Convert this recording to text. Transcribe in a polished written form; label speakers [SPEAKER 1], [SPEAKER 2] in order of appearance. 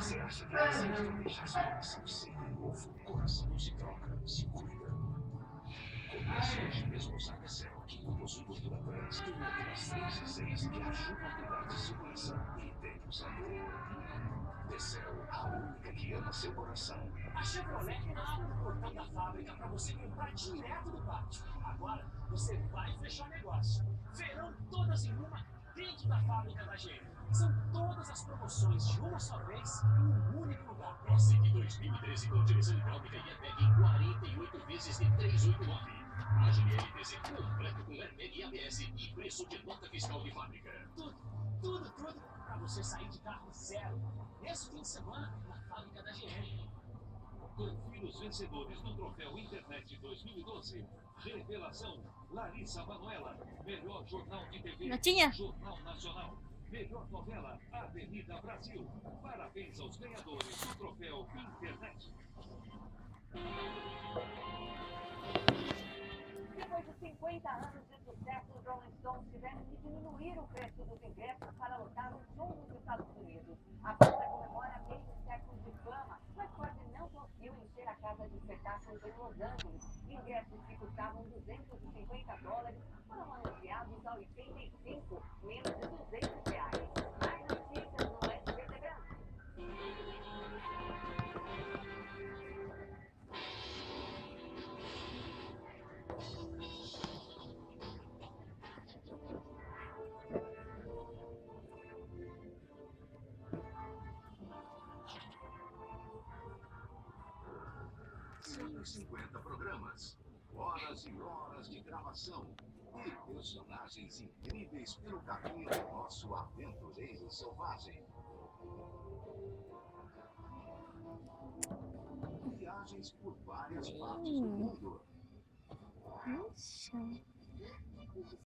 [SPEAKER 1] Você acha que é certo deixar seu coração ser novo? O coração não se troca, se cuida. Comece hoje mesmo usar a Cell, que possui gordura trans. Tem outras 3 receitas que ajudam a cuidar de seu coração. E tem um sabor. Cell, a única que ama seu coração.
[SPEAKER 2] A Chevrolet abre o portão da fábrica para você comprar direto do pátio. Agora você vai fechar negócio. Verão todas em uma dentro da fábrica da GM. São todas as promoções de uma só vez em um único lugar.
[SPEAKER 3] Classic 2013 com direção hidráulica e airbag em 48 vezes de 389. Agile LTZ completo com airbag e ABS e preço de nota fiscal de fábrica.
[SPEAKER 2] Tudo para você sair de carro zero. Nesse fim de semana, na fábrica da GM.
[SPEAKER 4] Confira os vencedores do Troféu Internet 2012. Revelação: Larissa Manoela, melhor jornal de TV, Jornal Nacional. Melhor novela, Avenida Brasil. Parabéns aos ganhadores do Troféu Internet.
[SPEAKER 5] Depois de 50 anos de sucesso, os Rolling Stones tiveram que diminuir o preço dos ingressos para lotar um show nos Estados Unidos. A banda comemora meio século de fama, mas quase não conseguiu encher a casa de espetáculos em Los Angeles. Ingressos que custavam $250 foram anunciados a 85, menos de R$200. Mais notícias no SBT Brasil.
[SPEAKER 1] São 50 programas, horas e horas de gravação e personagens incríveis pelo caminho do nosso aventureiro selvagem. Viagens por várias partes do mundo.